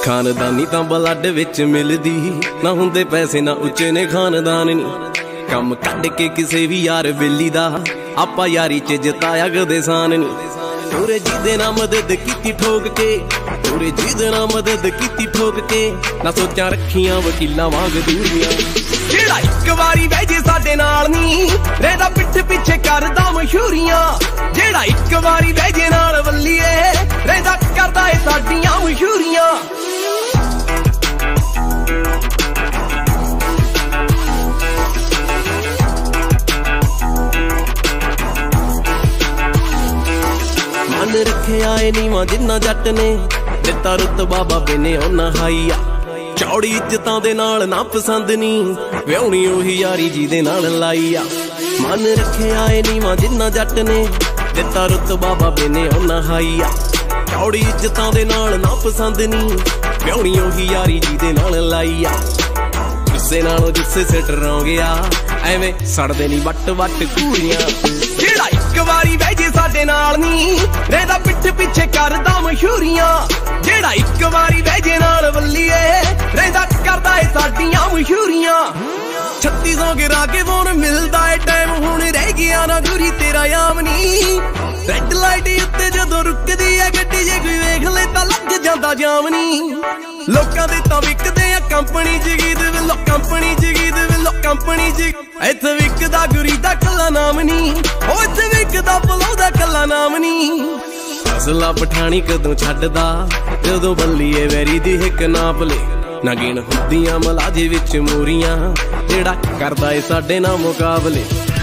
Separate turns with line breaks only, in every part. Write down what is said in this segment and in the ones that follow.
खानदानी तां blood which मिलदी, ना हुंदे पैसे ना उच्चे ने खानदान नी। कम कढ के किसे भी यार बेली दा, आपां यारी च जताया कदे सान नी। तोरे जिदे ना मदद कीती ठोक के, तोरे जिदे ना मदद कीती ठोक के, ना सोचां रखियां वकीलां वांग दूरियां। जेड़ा इक वारी बह जे साडे नाल नी, रेदा पिठ पिछे करदा मशहूरियां। जेड़ा इक वारी बह जे नाल वल्लीए, रेदा करदा ए साडियां मशहूरियां। मन रखे आए नीवा जिन्ना जट ने, दिता रुतबा बाबे ने ओना हाईया। चौड़ी इज्जतां दे नाल ना पसंद नी, व्याहुणी ओही यारी जी दे नाल लाईया। मन रखे आए नीवा जिन्ना जट ने, दिता रुतबा बाबे ने ओना हाईया। चौड़ी इज्जतां दे नाल ना पसंद नी, व्याहुणी ओही यारी जी दे नाल लाईया। गुस्से नालों जिस्से से डरां गया, एवें सड़दे नी वट वट कूड़ियां। जेड़ा इक वारी बह जे साडे नाल नी, रेदा पिठ पिछे करदा मशहूरियां। जेड़ा इक वारी बह जे नाल वल्लीए, रेदा करदा ए साडियां मशहूरियां। 3600 गिरा के फोन मिलदा ए टाइम, हुण रह गया ना गुरी तेरा याम नी। रेड लाइट उत्ते जदों रुकदी है गड्डी, जे कोई वेख ले तां लग जांदा जाम नी। लोकां दे तां विकदे आ कंपनी च गीत, विलो कंपनी च गीत, विलो कंपनी च। इत्थे विकदा गुरी दा कल्ला नाम नी, ओ इत्थे विकदा पलौ दा कल्ला नाम नी। असला पठानी कदों छड्डदा, जदों बल्लीए वैरी दी हिक नाप ले। ना गिण हुंदियां मलाजे विच मूरियां, जेड़ा करदा ए साडे नाल मुकाबले।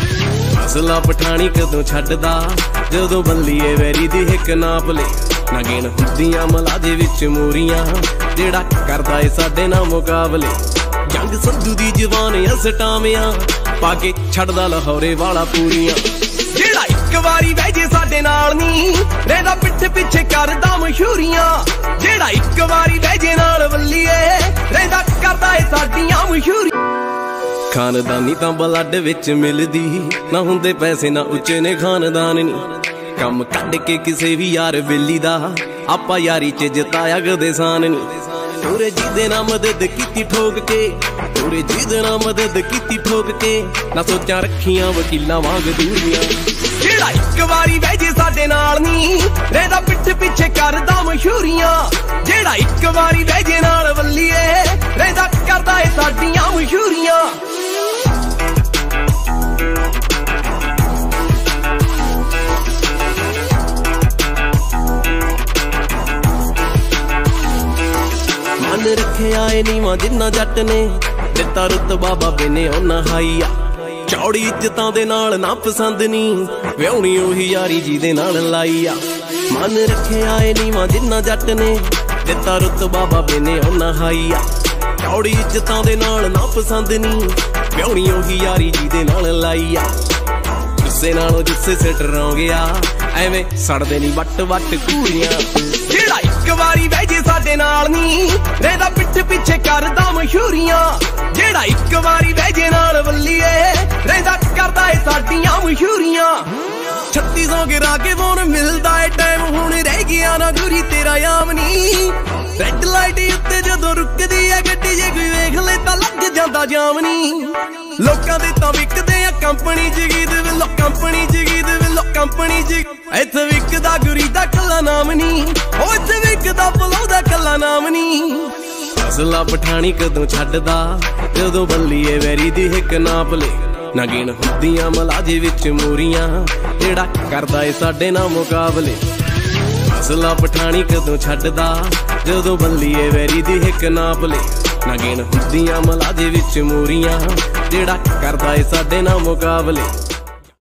असला पठानी कदों छड्डदा, जदों बल्लीए वैरी दी हिक नाप ले। ना गिण हुंदियां मलाजे विच मूरियां, जेड़ा करदा ए साडे नाल मुकाबले। जंग संधू दी जवान असटावियां, पाके छड्डदा लाहौरे वाला पूरियां। जेड़ा इक वारी बह जे साडे नाल नी, रेदा पिठ पिछे करदा मशहूरियां। जेड़ा इक वारी बह जे नाल वल्लीए, रेदा करदा ए साडियां मशहूरियां। खानदानी तां ब्लड विच मिलदी, ना हुंदे पैसे ना उच्चे ने खानदान नी। कम कढ के किसे भी यार बेली दा, आपां यारी च जताया कदे सान नी। तोरे जिदे ना मदद कीती ठोक के, तोरे जिदे ना मदद कीती ठोक के, ना सोचां रखियां वकीलां वांग दूरियां। जेड़ा इक वारी बह जे साडे नाल नी, रेदा पिठ पिछे करदा मशहूरियां। जेड़ा इक वारी बह जे नाल वल्लीए, रेदा करदा ए साडियां मशहूरियां। मन रखे आए नीवा जिन्ना जट ने, दिता रुतबा बाबे ने ओना हाईया। चौड़ी इज्जतां दे नाल ना पसंद नी, व्याहुणी ओही यारी जी दे नाल लाईया। मन रखे आए नीवा जिन्ना जट ने, दिता रुतबा बाबे ने ओना हाईया। चौड़ी इज्जतां दे नाल ना पसंद नी, व्याहुणी ओही यारी जी दे नाल लाईया। गुस्से नालों जिस्से से डरां गया, एवें सड़दे नी वट वट कूड़ियां। जेड़ा इक वारी बह जे साडे नाल नी, रेदा पिठ पिछे करदा मशहूरियां। जेड़ा इक वारी बह जे नाल वल्लीए, रेदा करदा ए साडियां मशहूरियां। 3600 गिरा के फोन मिलदा ए टाइम, हुण रह गया ना गुरी तेरा याम नी। रेड लाइट उत्ते जदों रुकदी है गड्डी, जे कोई वेख ले तां लग जांदा जाम नी। लोकां दे तां विकदे आ कंपनी च गीत, विलो कंपनी च गीत, विलो कंपनी च। इत्थे विकदा गुरी दा कल्ला नाम नी, ओ इत्थे विकदा पलौ दा कल्ला नाम नी। असला पठानी कदों छड्डदा, जदों बल्लीए वैरी दी हिक नाप ले। ना गिण हुंदियां मलाजे विच मूरियां, जेड़ा करदा ए साडे नाल मुकाबले। असला पठानी कदों छड्डदा, जदों बल्लीए वैरी दी हिक नाप ले। ना गिण हुंदियां मलाजे विच मूरियां, जेड़ा करदा ए साडे नाल मुकाबले।